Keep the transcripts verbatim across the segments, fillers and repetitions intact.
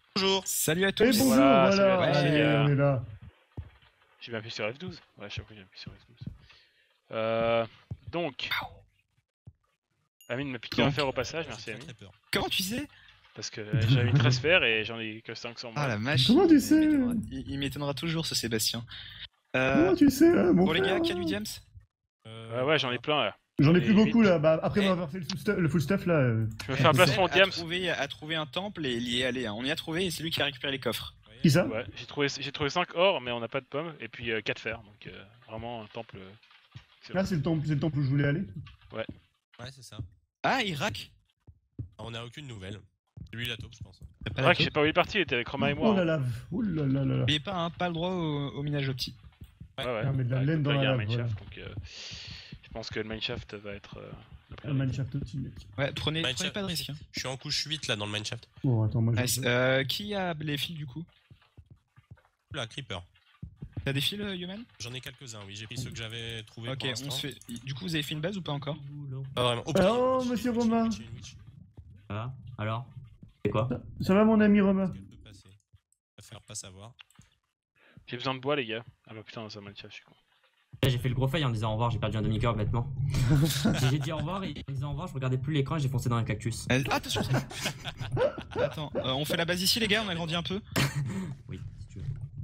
Bonjour. Salut à tous. Et bonjour, Voilà, voilà, salut à tous, allez, les gars. on est là. J'ai bien appuyé sur F douze. Ouais, chaque fois j'ai appuyé sur F douze. Euh, donc. Amine m'a piqué un Donc. fer au passage, merci Amine. Très peur. Comment tu sais? Parce que euh, j'avais treize fers et j'en ai que cinq cents. Ah la machine. Comment tu sais? Il m'étonnera- Il, il m'étonnera toujours ce Sébastien. Euh, Comment tu sais, là, mon bon les frère gars, Calu James. Euh, ouais, j'en ai plein là. J'en ai Et plus beaucoup huit. là, bah, après Eh. m'avoir fait le, sous- le full stuff là. euh, Je me fais un placement Seb Diams. a trouvé, a trouvé un temple et il y est allé. hein. On y a trouvé et c'est lui qui a récupéré les coffres. Qui ça? Ouais, j'ai trouvé, j'ai trouvé cinq or, mais on n'a pas de pommes. Et puis euh, quatre fers. Donc euh, vraiment un temple. euh, excellent. Ah, c'est le temple, c'est le temple où je voulais aller. Ouais, c'est ça. Ah, Irak. Ah, on a aucune nouvelle. C'est lui la taupe, je pense. T'as pas C'est la vrai que je taupe sais pas où il est parti, il était avec Romain et moi. Oh là hein. là, oh là là là là. N'oubliez pas, hein, pas le droit au, au minage au petit. Ouais, ouais. Ah, mais de la Ouais, laine écoute, dans là, il y a la un lave, mineshaft, donc euh, je pense que le mineshaft va être euh, la Un priorité. mineshaft aussi, mec. Ouais, prenez, Mineshaft. prenez pas de risque. hein. Je suis en couche huit là dans le mineshaft. Bon, attends, moi je. Nice. Euh, qui a les fils du coup? Là, Creeper. T'as des fils, euh, Yoman? J'en ai quelques-uns, oui. J'ai pris ceux que j'avais trouvés. Ok, pour on l'instant. se fait. Du coup, vous avez fait une base ou pas encore? Pas vraiment. Oh, Ah, putain, oh, une witch, monsieur une witch, Romain. une witch, une witch. Ah, alors C'est quoi? Ça va, mon ami Romain? Est-ce qu'elle peut passer? Je préfère pas savoir. J'ai besoin de bois, les gars. Ah bah putain, ça mineshaft, je suis con. J'ai fait le gros fail en disant au revoir, j'ai perdu un demi-cœur bêtement. j'ai dit au revoir et en disant au revoir, je regardais plus l'écran et j'ai foncé dans un cactus. Euh, ah, attention! Attends, euh, on fait la base ici, les gars, on a grandi un peu. Oui, si tu veux.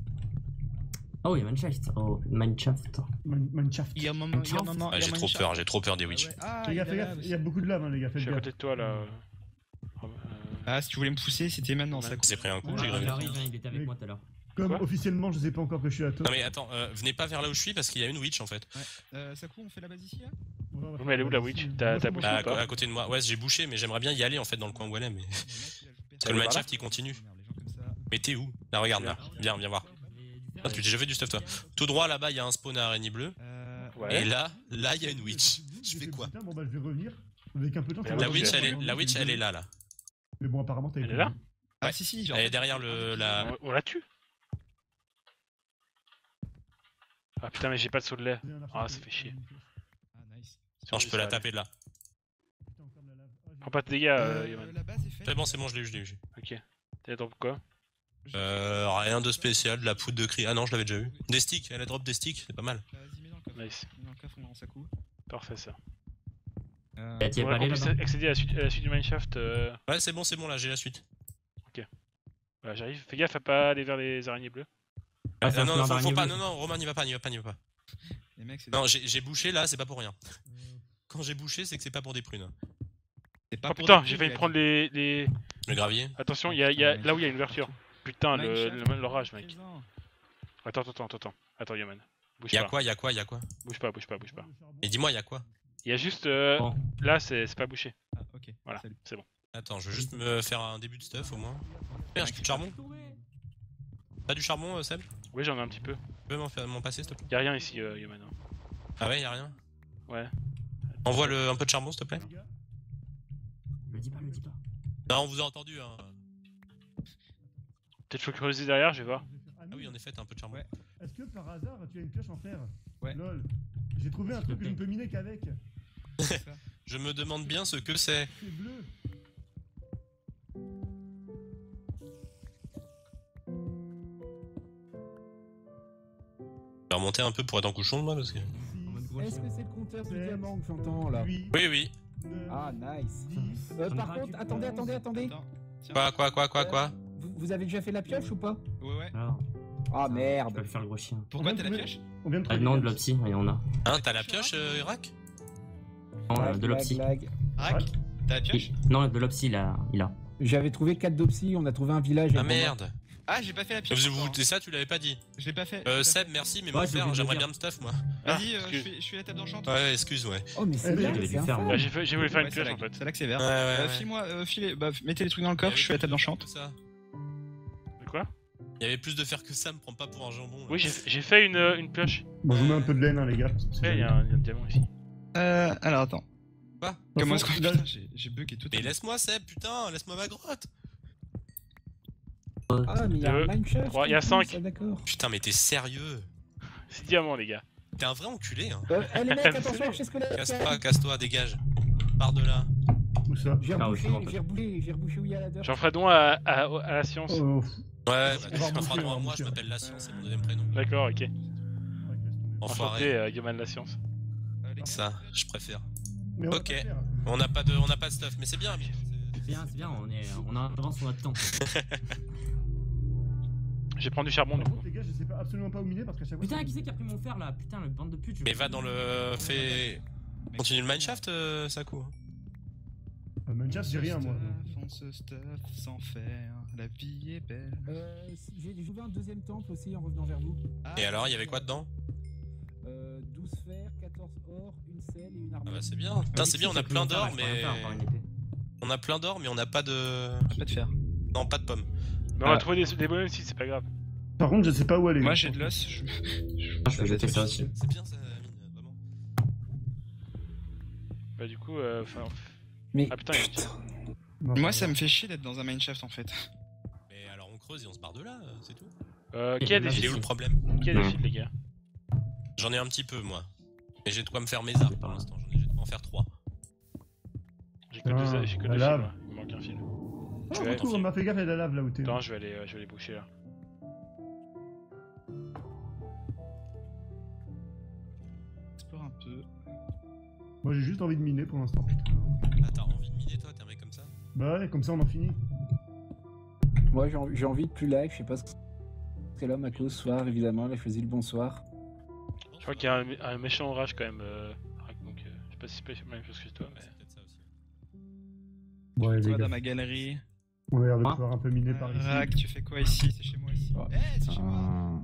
Oh, il y a Mineshaft. Oh, Mineshaft. Man- Mineshaft. Il y a un moment, il y a un moment. Ah, il y a j'ai un trop moment- peur, j'ai trop peur des witch. Ouais, Ah, Les gars, il faites est là gaffe, il aussi. y a beaucoup de lave, hein, les gars, Je faites suis à gaffe. côté de toi là. euh, euh, Ah, si tu voulais me pousser, c'était maintenant ça. J'ai pris un coup, Ah, j'ai Il gravé. arrive, hein, il était avec moi tout à l'heure. Comme Quoi officiellement, je sais pas encore que je suis à toi. Non mais attends, euh, venez pas vers là où je suis parce qu'il y a une witch en fait. Euh, Sakou, on fait la base ici là? Ouais, mais elle est où, la witch? T'as- t'as bouché Bah, ou à, pas à côté de moi. Ouais, j'ai bouché, mais j'aimerais bien y aller en fait dans le coin où elle est. Mais... Parce que le par là mineshaft il continue. Mais t'es où? Là, regarde là. Viens, viens voir. Ah, tu t'es déjà fait du stuff toi. Tout droit là-bas, il y a un spawn à araignée bleue. Euh, Ouais. Et là, là, il y a une witch. Je fais quoi? Putain, bon bah je vais revenir. Avec un peu de temps. Mais ça la va La pas witch, faire. elle est, la witch, elle est là, là. Mais bon, apparemment, t'as Elle été- est là Ah, si, si, genre. Elle est derrière le, la. On, on la tue. Ah putain, mais j'ai pas de saut de lait. Ah, ça fait chier. Ah, nice. Non, je peux la taper de là. Prends pas de dégâts, euh, Euh, Yoman. la base est faite. C'est bon, c'est bon, je l'ai eu, je l'ai eu. Ok. T'as drop quoi? Euh, rien de spécial, de la poudre de cri. Ah non, je l'avais déjà eu. Des sticks, elle a drop des sticks, c'est pas mal. Vas-y, mets dans le coffre. Nice. Mets dans le coffre, on lance à coup. Parfait ça. Euh, T'y es On pas allé puisse là-bas? accéder à la suite, à la suite du mineshaft. Euh... Ouais, c'est bon, c'est bon, là, j'ai la suite. Voilà, j'arrive. Fais gaffe à pas aller vers les araignées bleues. Ah, c'est Ah, un non, fleur non, faut, faut d'araignée pas, bleue. non, non, Romain, n'y va pas, n'y va pas, n'y va pas. Les mecs, c'est Non, j'ai j'ai bouché là, c'est pas pour rien. Quand j'ai bouché, c'est que c'est pas pour des prunes. c'est pas Oh pour putain, des j'ai prix, failli gars. prendre les. les... Le gravier. Attention, il y a, il y a... là où il y a une ouverture. Putain, le- Mineshaft. le- l'orage, mec. Présent. Attends, attends, attends, attends. Attends, Yoman. Bouge Y'a pas. quoi, y'a quoi, y'a quoi? Bouge pas, bouge pas, bouge pas. Et dis-moi, y'a quoi? Il y a juste. Euh... Bon. Là, c'est c'est pas bouché. Ah, ok. Voilà, Salut. c'est bon. Attends, je veux juste me faire un début de stuff au moins. Merde, j'ai plus de charbon. T'as du charbon, euh, Seb? Tu Oui, j'en ai un petit peu. peux m'en faire- m'en passer, s'il te plaît? Y'a rien ici, euh, Yoman. hein. Ah ouais, y'a rien? Ouais. Envoie le, un peu de charbon, s'il te plaît. Le dis pas, le dis pas. Non, on vous a entendu, hein. Peut-être faut creuser derrière, je vais voir. Ah oui, en effet, t'as un peu de charbon. Ouais. Est-ce que par hasard tu as une pioche en fer? Ouais. Lol. J'ai trouvé un S'il te truc que je plaît. ne peux miner qu'avec. Je me demande bien ce que c'est. C'est bleu. Je vais remonter un peu pour être en couchon, moi, parce que. Est-ce que c'est le compteur du sept, diamant que j'entends là? huit, Oui, oui. neuf, Ah, nice. dix. Euh, On par aura contre, du attendez, attendez, attendez. Attends. Tiens. Quoi, quoi, quoi, quoi, quoi? Vous, vous avez déjà fait la pioche ou pas? Ouais, ouais. Alors, Ah je peux merde. le faire le gros chien. Pourquoi On t'as vient la de pioche? On vient de Ah trouver. non, les de gars. l'opsie, et on a. Hein, t'as la pioche, euh, Irak? Non, euh, Lag, de lag, l'opsie. lag. Rack? T'as la pioche? Non, de l'opsie, il a. Il a. J'avais trouvé quatre dopsies, on a trouvé un village. Ah avec merde! Ah, j'ai pas fait la Vous, pioche. vous, encore, hein. ça, tu l'avais pas dit. Je l'ai pas fait. Euh, je l'ai pas Seb, merci, mais Ouais, mon j'ai frère, oublié de j'aimerais le bien dire. me stuff, moi. fait. Vas-y, euh, je excuse. fais- je fais la table d'enchant. Ouais, excuse, ouais. Oh, mais Eh c'est bien, bien, j'avais c'est dû un faire, fan. moi. Bah, j'ai fait- j'ai voulu faire une Ouais, c'est pioche en lag. fait. C'est là que c'est vert. Ouais, ouais, Euh, ouais. File-moi, euh, filez, bah, mettez les trucs dans le coffre, je fais la table d'enchant. Que ça. De quoi? Il y avait plus de fer que ça, me prends pas pour un jambon. là. Oui, j'ai j'ai fait une, euh, une pioche. Bon, je vous mets un peu de laine, hein, les gars. Ouais, il y, a un il y a un diamant ici. Euh, alors attends. Quoi? Comment est-ce Enfin, que là- putain, j'ai j'ai bugué tout. Mais laisse-moi, Seb, putain, laisse-moi ma grotte. Ah, mais il y a Deux, un Minecraft. trois, il y a en plus, cinq. ah, d'accord. Putain, mais t'es sérieux? C'est diamant, les gars. T'es un vrai enculé, hein. Euh, eh, les mecs, attention, archer squelette. Casse-toi, casse-toi, dégage. Pars de là. Où ça? ça. J'ai Ah, rebouché, ouais, c'est j'ai rebouché, j'ai rebouché où il y a la deur. J'en ferai don à, à, à la science. Oh, Ouais, bah, On tu va me feras reboucher, droit on à va moi, je reboucher. m'appelle La Science, c'est mon deuxième prénom. D'accord, ok. ouais, laisse tomber. Enfoiré. Enchanté, euh, Yoman de la science. Euh, les gars, Ça, je préfère. Mais on va Ok. pas le faire. On n'a pas de, on n'a pas de stuff, mais c'est bien. mais C'est bien, c'est bien, on, est, on avance sur notre temps. Je vais prendre du charbon du Par coup. contre, les gars, je sais pas, absolument pas où miner parce qu'à chaque fois. Putain, qui c'est qui a pris mon fer là? Putain, le bande de pute. je- Mais va dans le, fais, continue le mineshaft, euh, Saku. Euh, Mineshaft, j'ai rien moi. On se stuff sans faire, la vie est belle. Euh, si- j'ai j'ai ouvert un deuxième temple aussi en revenant vers vous. Et alors, il y avait quoi dedans? Euh, douze fers, quatorze or, une selle et une Ah armure. bah c'est bien. Putain, c'est bien, on a plein d'or, mais mais. on a plein d'or, mais on n'a pas de, Pas de fer. non, pas de pommes. Mais on va Ah. trouver des, des bonhommes si c'est pas grave. Par contre, je sais pas où aller. Moi j'ai de l'os. Je... Je vais jeter ça aussi. C'est bien ça, mine, vraiment. Bah du coup, euh, enfin... Mais Ah putain, il y a une petite- Non, Moi pas ça me fait chier d'être dans un mineshaft en fait. Mais alors on creuse et on se barre de là, euh, c'est tout. Euh, qui a des Là, Il est fils où le problème? Qui a des Non. fils les gars? J'en ai un petit peu, moi. Mais j'ai de quoi me faire mes arcs pour l'instant, j'en ai j'ai de quoi en faire trois. J'ai que Ah, deux, j'ai que la deux fils lave. moi. Il me manque un fil. Ah, Je vais- retour, on m'a fait gaffe à la lave là où t'es. Attends, je vais aller, euh, je vais aller boucher là. Explore un peu. Moi j'ai juste envie de miner pour l'instant. Ah, t'as envie de miner toi, t'es un mec comme ça? Bah ouais, comme ça on en finit. moi j'ai envie, j'ai envie de plus live, je sais pas ce que c'est là, Maclo, soir évidemment, là je faisais le bonsoir. Je crois qu'il y a un, un méchant orage quand même. Euh, donc, euh, je sais pas si c'est pas la même chose que toi, mais... C'est peut-être ça aussi. Ouais, Toi les dans gars, ma galerie. on a l'air de Hein pouvoir un peu miner par ici. Rack, tu fais quoi ici? C'est chez moi ici. Oh, Eh, c'est chez moi. Ah.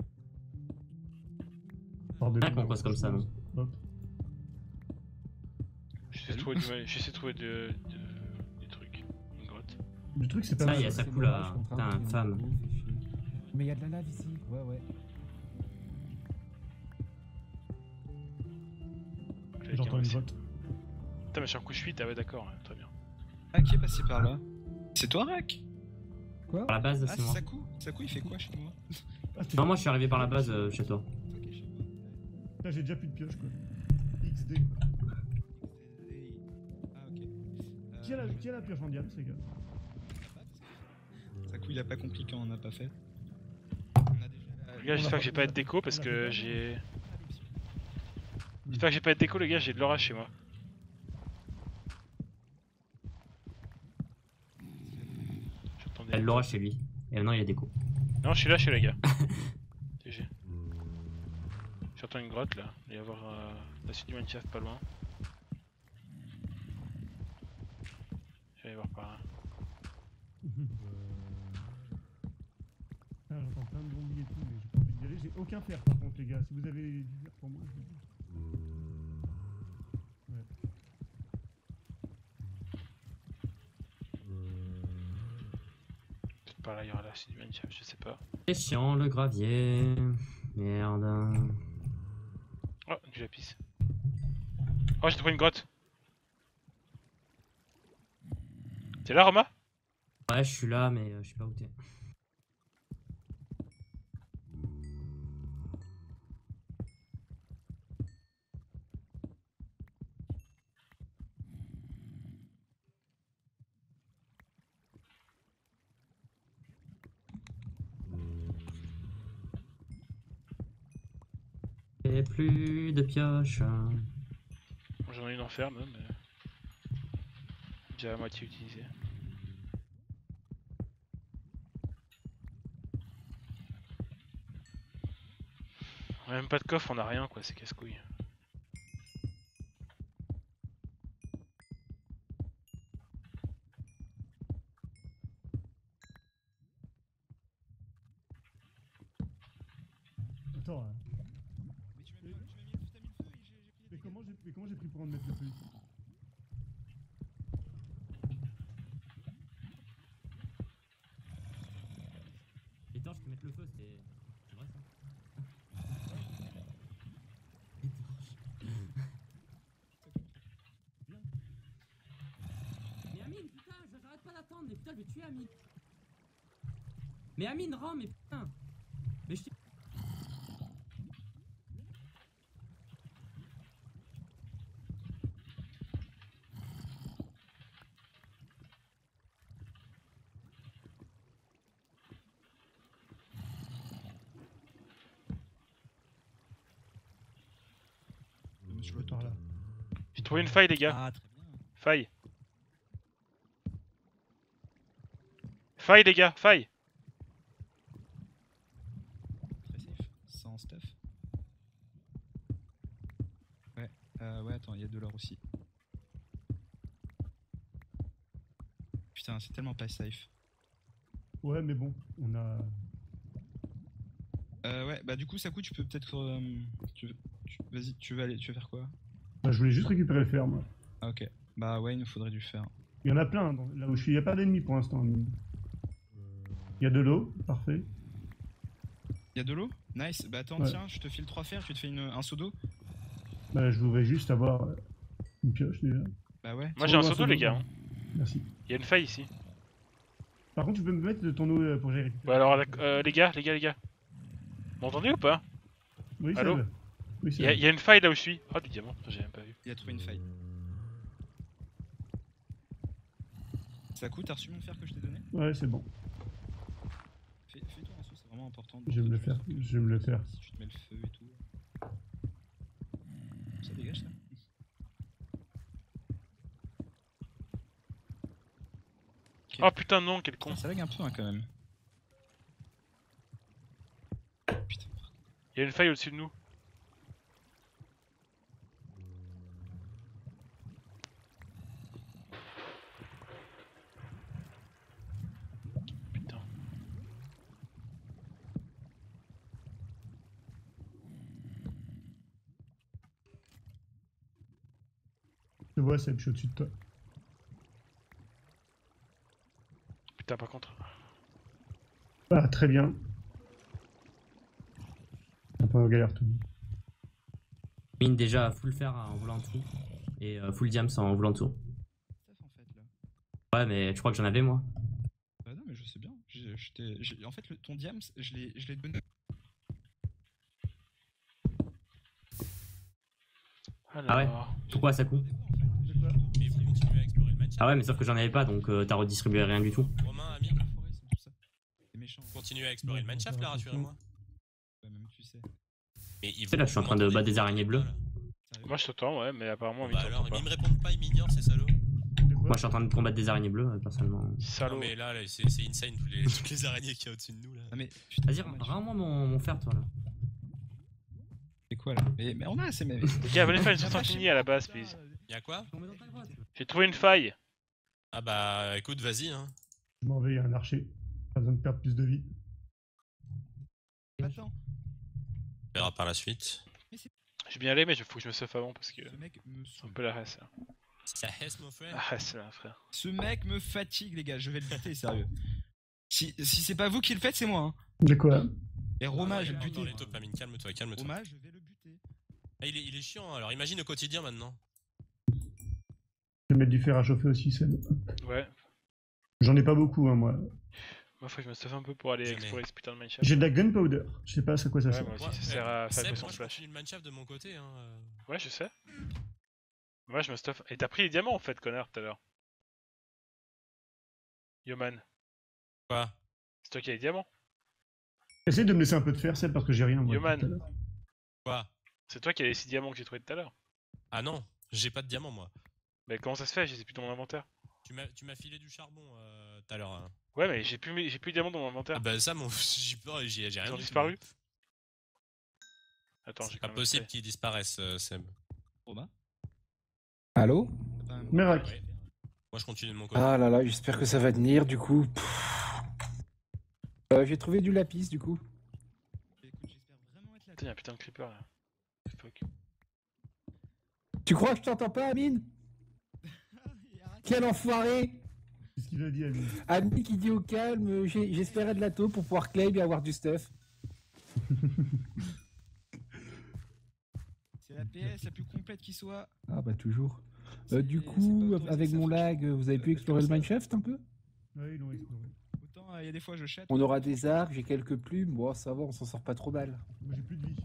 Par de Ah, mine, qu'on passe comme ça, non? Hop. J'essaie de trouver, du... j'essaie de trouver de... de- des trucs. Une grotte. Du truc, c'est pas Ça, mal. il y a ça C'est coule bon, là. je suis en train Putain, de- femme. Mais il y a de la lave ici, ouais ouais. Avec J'entends un- une grotte. Putain, mais je suis en couche huit, ah ouais, d'accord, ouais, très bien. Ah, qui est passé par là? C'est toi, Rack? Quoi? Par la base, Ah, c'est c'est moi. Saku? Saku, il fait quoi chez moi? Ah, t'es- Non, moi je suis arrivé par la base euh, chez toi. Ok, chez moi. Putain, j'ai déjà plus de pioche quoi. X D quoi. Ah, ok. Euh, Qui a la, qui a la pioche en diamant, les gars? Saku, il a pas compris quand on n'a pas fait. On a déjà la- Les gars, j'espère que j'ai pas de déco parce que j'ai... J'espère que j'ai pas de déco, les gars, j'ai de l'orage chez moi. J'entends des- Elle l'aura chez lui. Et maintenant il y a des coups. Non, je suis là, je suis là, les gars. T G. J'entends une grotte là. Il va y avoir euh, la suite du Minecraft pas loin. Je vais aller voir par là. Ah, j'entends plein de zombies et tout, mais j'ai pas envie d'y aller. J'ai aucun fer par contre, les gars. Si vous avez du fer pour moi, je vous dis. Ouais. Peut-être par là, il y aura la suite du Minecraft, je sais pas. C'est chiant le gravier. Merde. Oh, du lapis. Oh, j'ai trouvé une grotte. T'es là, Roma? Ouais, je suis là, mais euh, je sais pas où t'es. Et plus de pioches. J'en ai une en fer même. Mais... déjà à moitié utilisée. On a même pas de coffre, on a rien quoi, c'est casse-couille. Attends, hein. Mais tu m'as mis, tu m'as mis, t'as mis le feu et j'ai j'ai pris Mais des comment j'ai mais comment j'ai pris pour en mettre le feu ici? Étanche, je peux mettre le feu, c'était. C'est vrai ça? Mais Amine, putain, j'arrête pas d'attendre, mais putain, je vais tuer Amine. Mais Amine, rends, mais putain. Mais je t'ai- sur le par toit. là. J'ai trouvé une faille, les gars. Ah, très bien. Faille. Faille, les gars, faille. Très safe. Sans stuff. Ouais, euh, ouais, attends, il y a de l'or aussi. Putain, c'est tellement pas safe. Ouais, mais bon, on a. Euh, ouais, bah du coup, Sakou, tu peux peut-être. Euh, tu, tu- Vas-y, tu vas aller, tu vas faire quoi? Bah, je voulais juste récupérer le fer, moi. Ah, ok. Bah ouais, il nous faudrait du fer. Il y en a plein, hein, dans- là où je suis. Il n'y a pas d'ennemis pour l'instant. Il y a de l'eau, parfait. Il y a de l'eau? Nice. Bah attends, Ouais. tiens, je te file trois fers, tu te fais une, un seau d'eau? Bah, je voudrais juste avoir euh, une pioche déjà. Bah ouais. Moi j'ai un Envoie un seau d'eau, les seau gars. d'eau. hein. Merci. Il y a une faille ici. Par contre, tu peux me mettre de ton eau euh, pour que j'aille récupérer. Ouais, alors, euh, les gars, les gars, les gars. Vous m'entendez ou pas? Oui, Allô Seb. Oui, Il y, a- Seb. il y a une faille là où je suis. Oh, du diamant, j'ai même pas vu. Il a trouvé une faille. Sakou, t'as reçu mon fer que je t'ai donné? Ouais, c'est bon. Fais- Fais-toi un seau, c'est vraiment important. Je vais me le faire. Je vais me le faire. Si tu te mets le feu et tout. Ça dégage ça? Ok. Oh putain, non, quel con. Putain, ça lag un peu hein, quand même. Putain. Il y a une faille au-dessus de nous. Putain. Je te vois, Seb, je suis au-dessus de toi. Putain, par contre. Ah, très bien. Un peu en galère tout. Mine déjà full fer en voulant tout. Et euh, full diams en voulant tout. Stuff en fait là. Ouais, mais je crois que j'en avais moi. Bah non, mais je sais bien. J'ai- je t'ai- j'ai- En fait, le, ton diams, je l'ai je l'ai donné. Ah ouais. Alors. Pourquoi ça coûte? De quoi? Mais vous continuez à explorer le match. Ah ouais, mais sauf que j'en avais pas donc euh, t'as redistribué rien du tout. Romain, Amir, La forêt, c'est tout ça. C'est méchant. continuez à explorer le Mineshaft là, rassurez-moi. Ouais, même tu sais. Mais il sais, là, je suis en train de battre des araignées bleues. Sérieux. Moi je t'entends, ouais, mais apparemment, Bah il alors, t'entend ils pas. me répondent pas, ils m'ignorent, ces salauds. De quoi? Moi je suis en train de combattre des araignées bleues euh, personnellement. Salaud. Non mais là, là, c'est c'est insane toutes les, toutes les araignées qu'il y a au-dessus de nous là. Ah, mais putain, Vas-y, Mathieu, rends-moi mon, mon fer toi là. c'est quoi là? mais, mais on a assez. Mais... Les gars, venez faire une Viens source pas infinie chez à la moi, base, putain, please. euh, Y'a quoi? J'ai trouvé une faille. Ah bah écoute, vas-y hein. Je m'en vais, il y a un archer. Pas besoin de perdre plus de vie. Attends, On verra par la suite. J'ai bien allé, mais il faut que je me sauve avant parce que ce mec me c'est un saoule. peu la race. Là. Ça hesse mon frère. Ah, c'est là, frère. Ce mec me fatigue, les gars. Je vais le buter, sérieux. Si, si c'est pas vous qui le faites, c'est moi. Hein. De quoi? Et Roma, je vais le Dans buter. les dopamines, calme-toi, calme-toi. Roma, je vais le buter. Ah, il, est, il est chiant, hein. Alors imagine au quotidien maintenant. Je vais mettre du fer à chauffer aussi, Seb. Ouais. J'en ai pas beaucoup, hein, moi. Moi, faut que je me sauve un peu pour aller Jamais. explorer ce putain de mineshaft. J'ai de la gunpowder. Je sais pas à quoi ça Ouais, sert. moi aussi, Ouais, ça sert à faire Seb, pression moi je flash. continue le Mineshaft de mon côté hein. euh. Ouais, je sais. Moi, je me stuff. Et t'as pris les diamants en fait, connard, tout à l'heure. Yoman, Quoi? c'est toi qui as les diamants. Essaye de me laisser un peu de fer, Seb, parce que j'ai rien, moi. Yoman. tout à l'heure. Quoi? C'est toi qui as les six diamants que j'ai trouvé tout à l'heure. Ah non, j'ai pas de diamant moi. Mais comment ça se fait? J'ai plus dans mon inventaire. Tu m'as tu m'as filé du charbon euh, tout à l'heure. Hein. Ouais, mais j'ai plus, mes- j'ai plus de diamants dans mon inventaire. Ah bah ça, mon... j'ai peur, j'ai j'ai rien Ils ont du tout. disparu? Attends, j'ai C'est quand pas même possible fait. qu'ils disparaissent, euh, Seb. Roma. Allô? T'as pas un- Merak. Ouais. Moi je continue de mon côté. Ah là là, j'espère que ça va tenir du coup. Euh, J'ai trouvé du lapis du coup. Écoute, j'espère vraiment être là. Putain, y'a un putain de creeper là. Fuck. Tu crois que je t'entends pas, Amine? Quel enfoiré! Qu'est-ce qu'il a dit, Amine? Amine qui dit au calme, j'ai- j'espérais de la taupe pour pouvoir claim et avoir du stuff. C'est la P S la plus complète qui soit. Ah bah toujours. Euh, C'est- du c'est coup, pas autorisé, avec ça, mon faut que je- lag, vous avez pu Euh, explorer le comme ça. mineshaft un peu? Ouais, ils l'ont exploré. Autant il y a des fois je chatte. On aura des arcs, j'ai quelques plumes, bon ça va, on s'en sort pas trop mal. Moi, j'ai plus de vie.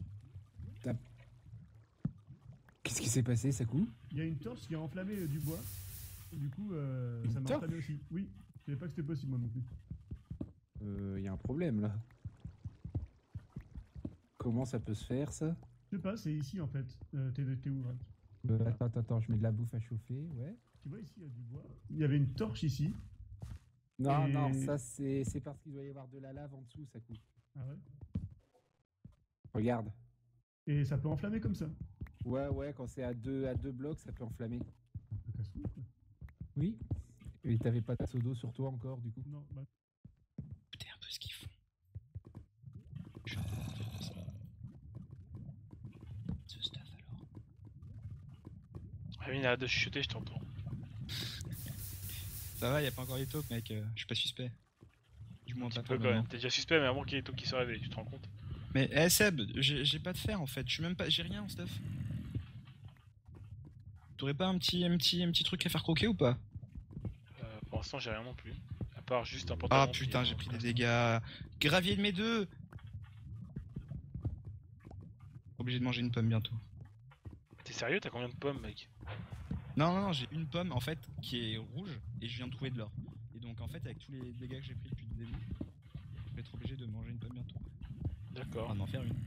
Qu'est-ce qui s'est passé, Sakou? Il y a une torche qui a enflammé euh, du bois. Et du coup, euh, Une ça m'a torche? enflammé aussi. Oui, je savais pas que c'était possible, moi non plus. Euh, y a un problème là. Comment ça peut se faire ça? Je sais pas, c'est ici en fait. Euh, T'es t'es où, Vrac? Euh, attends, attends, attends, je mets de la bouffe à chauffer, ouais. Tu vois ici, il y a du bois. Il y avait une torche ici. Non, Et- non, ça c'est c'est parce qu'il doit y avoir de la lave en dessous, ça coupe. Ah ouais. Regarde. Et ça peut enflammer comme ça. Ouais, ouais, quand c'est à deux, à deux blocs, ça peut enflammer. Un peu casse-couille, quoi. Oui. Et t'avais pas de seau d'eau sur toi encore, du coup? Non, bah, Écoutez un peu ce qu'ils font. Je vais faire ça. Ce stuff alors. Amine, arrête de chuchoter, je t'entends. Ça va, y'a pas encore les taupes, mec. euh, Je suis pas suspect. Du moins, Un petit pas peu pour quand le même. moment. T'es déjà suspect, mais avant qu'il y ait tout qui se réveille, tu te rends compte? Mais eh Seb, j'ai j'ai pas de fer en fait. Je suis même pas, j'ai rien en stuff. T'aurais pas un petit, un petit, un petit truc à faire croquer ou pas? Euh, pour l'instant, j'ai rien non plus. À part juste un pantalon. Ah putain, puis j'ai un pris des costume. dégâts. Gravier de mes deux. Obligé de manger une pomme bientôt. T'es sérieux? T'as combien de pommes, mec? Non, non, non, j'ai une pomme en fait qui est rouge et je viens de trouver de l'or. Et donc en fait, avec tous les dégâts que j'ai pris depuis le début, je vais être obligé de manger une pomme bientôt. D'accord. Enfin, d'en faire une.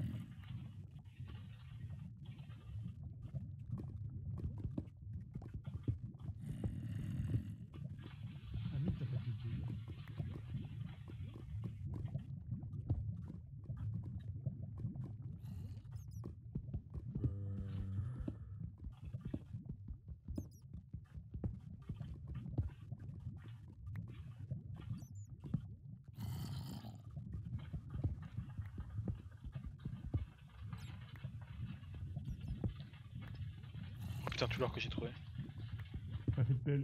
ah oui, t'as pas cliqué. Oh putain, tout l'or que j'ai trouvé. Pas fait de pelle.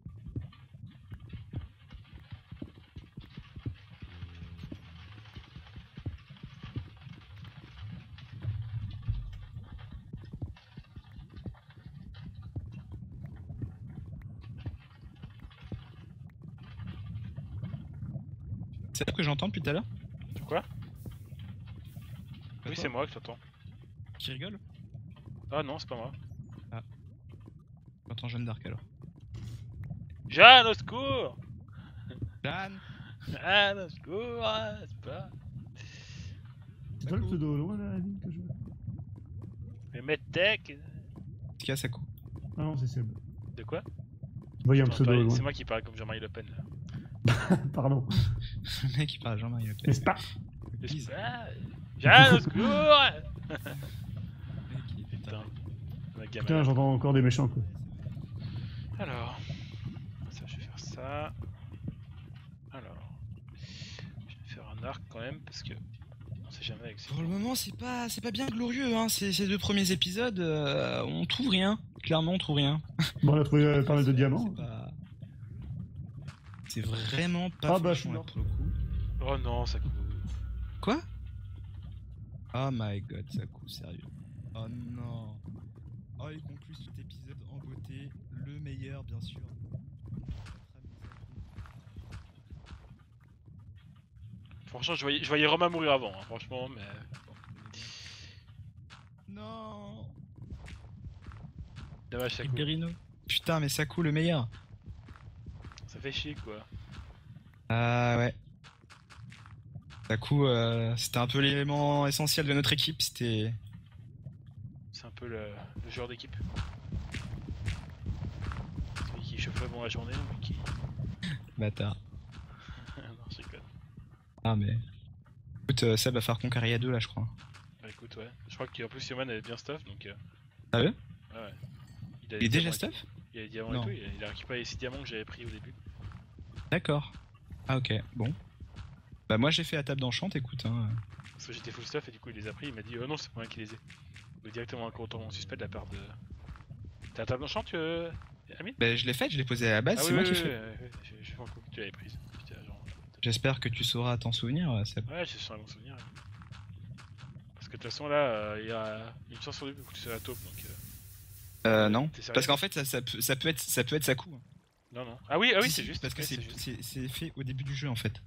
C'est ça que j'entends depuis tout à l'heure? Quoi? Oui, toi c'est moi que t'entends. Qui rigole? Ah non, c'est pas moi. J'entends Jeanne d'Arc alors. Jeanne, au secours! Jeanne! Jeanne, au secours! ah, C'est pas. C'est toi le pseudo au loin là, Aline, que je vois? Mais Medtech. Qu'est-ce qu'il y a, ça coupe? Ah non, c'est Seb. De quoi? Je voyais un Attends, pseudo au attends, loin. C'est moi qui parle comme Jean-Marie Le Pen là. Pardon. Le mec il parle à Jean-Marie Le Pen. N'est-ce pas? Please. Ah, Jeanne, au secours! Le mec, il est Putain. La gamme Putain, j'entends encore des méchants quoi. Alors, ça, je vais faire ça. Alors, je vais faire un arc quand même parce que on sait jamais avec ces. Pour le moment, c'est pas, c'est pas bien glorieux, hein. Ces, ces deux premiers épisodes, euh, on trouve rien. Clairement, on trouve rien. Bon, on a trouvé euh, pas mal de diamants. C'est pas... C'est vraiment pas Ah bah, je suis folichon, là, mort. pour le coup. Oh non, ça coûte. Quoi? Oh my god, ça coûte sérieux. Oh non. Oh, il conclut cet épisode en beauté. Le meilleur, bien sûr. Franchement, je voyais, je voyais Romain mourir avant, hein, franchement, mais. Non. Dommage, ça Et coûte. Perino. Putain, mais ça coûte le meilleur. Ça fait chier quoi. Ah ouais. Taku, euh, c'était un peu l'élément essentiel de notre équipe, c'était... C'est un peu le, le joueur d'équipe. Celui qui chauffe bon la journée, mais qui. Bâtard. non, je rigole. Ah mais... Écoute, euh, Seb va faire Concaria deux là je crois. Bah écoute, ouais. Je crois qu'en plus, Yoman avait bien stuff donc. Euh... Ah ouais? Ouais, ouais. Il a est les déjà diamants et stuff? tout. Il a les diamants Non. et tout, il a, il a récupéré les six diamants que j'avais pris au début. D'accord. Ah ok, bon. Bah moi j'ai fait la table d'enchant, écoute hein. Parce que j'étais full stuff et du coup il les a pris, il m'a dit oh non c'est pas moi qui les ai. Donc directement un compte en suspect de la part de... T'as la table d'enchant tu veux... Amine? Bah je l'ai faite, je l'ai posée à la base, Ah c'est oui, moi oui, qui oui, fais. oui, oui, oui, j'ai fait un coup que tu l'avais prise. J'étais genre... J'espère que tu sauras t'en souvenir, euh, Seb. Ouais, j'ai sur un bon souvenir. Parce que de toute façon là, euh, il y a une chance sur deux que tu sois à la taupe donc... Euh... Euh non, T'es sérieux? parce qu'en fait ça, ça, peut, ça, peut être, ça peut être sa coup. Hein. Non, non. Ah oui, ah oui Si, c'est si, juste. parce que ouais, c'est juste. c'est- c'est fait au début du jeu en fait.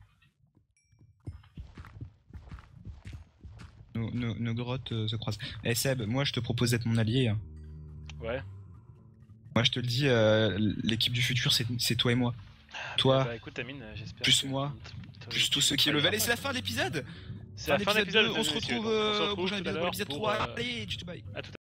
Nos, nos- nos grottes euh, se croisent. Eh Seb, moi je te propose d'être mon allié. Hein. Ouais. Moi je te le dis, euh, l'équipe du futur c'est c'est toi et moi. Toi, Bah écoute Amine, j'espère plus que- moi, t- plus t- tous ceux qui t- le veulent. Et c'est la fin de l'épisode. C'est la fin l'épisode d'épisode. deux, on se retrouve On se euh, au retrouve prochain tout à épisode, l'heure l'épisode pour, trois. euh, Allez, tchou, tchou, bye. à tout à l'heure.